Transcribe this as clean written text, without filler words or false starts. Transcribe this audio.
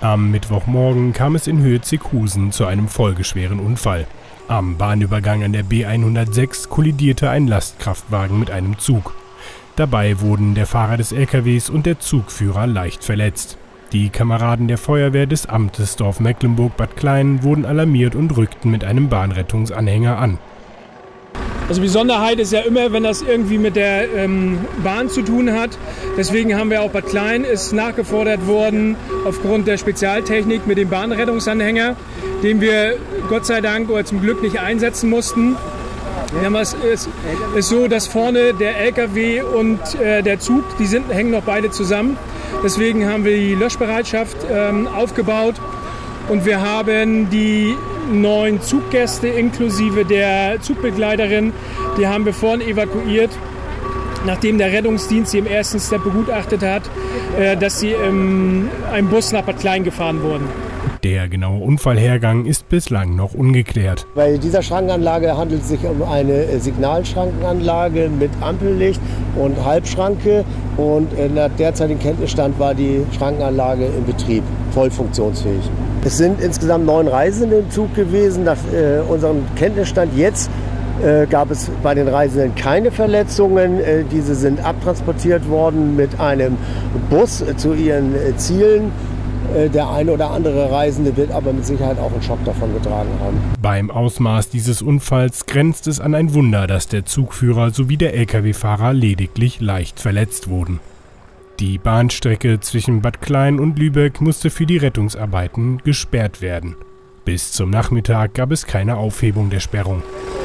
Am Mittwochmorgen kam es in Höhe-Zickhusen zu einem folgeschweren Unfall. Am Bahnübergang an der B 106 kollidierte ein Lastkraftwagen mit einem Zug. Dabei wurden der Fahrer des LKWs und der Zugführer leicht verletzt. Die Kameraden der Feuerwehr des Amtes Dorf Mecklenburg-Bad Klein wurden alarmiert und rückten mit einem Bahnrettungsanhänger an. Also Besonderheit ist ja immer, wenn das irgendwie mit der Bahn zu tun hat. Deswegen haben wir auch Bad Klein ist nachgefordert worden aufgrund der Spezialtechnik mit dem Bahnrettungsanhänger, den wir Gott sei Dank oder zum Glück nicht einsetzen mussten. Es ist so, dass vorne der LKW und der Zug, hängen noch beide zusammen. Deswegen haben wir die Löschbereitschaft aufgebaut und wir haben die 9 Zuggäste inklusive der Zugbegleiterin, die haben wir vorhin evakuiert, nachdem der Rettungsdienst sie im ersten Step begutachtet hat, dass sie in einem Bus nach Bad Klein gefahren wurden. Der genaue Unfallhergang ist bislang noch ungeklärt. Bei dieser Schrankenanlage handelt es sich um eine Signalschrankenanlage mit Ampellicht und Halbschranke. Und nach derzeitigem Kenntnisstand war die Schrankenanlage in Betrieb, voll funktionsfähig. Es sind insgesamt 9 Reisende im Zug gewesen. Nach unserem Kenntnisstand jetzt gab es bei den Reisenden keine Verletzungen. Diese sind abtransportiert worden mit einem Bus zu ihren Zielen. Der eine oder andere Reisende wird aber mit Sicherheit auch einen Schock davon getragen haben. Beim Ausmaß dieses Unfalls grenzt es an ein Wunder, dass der Zugführer sowie der Lkw-Fahrer lediglich leicht verletzt wurden. Die Bahnstrecke zwischen Bad Klein und Lübeck musste für die Rettungsarbeiten gesperrt werden. Bis zum Nachmittag gab es keine Aufhebung der Sperrung.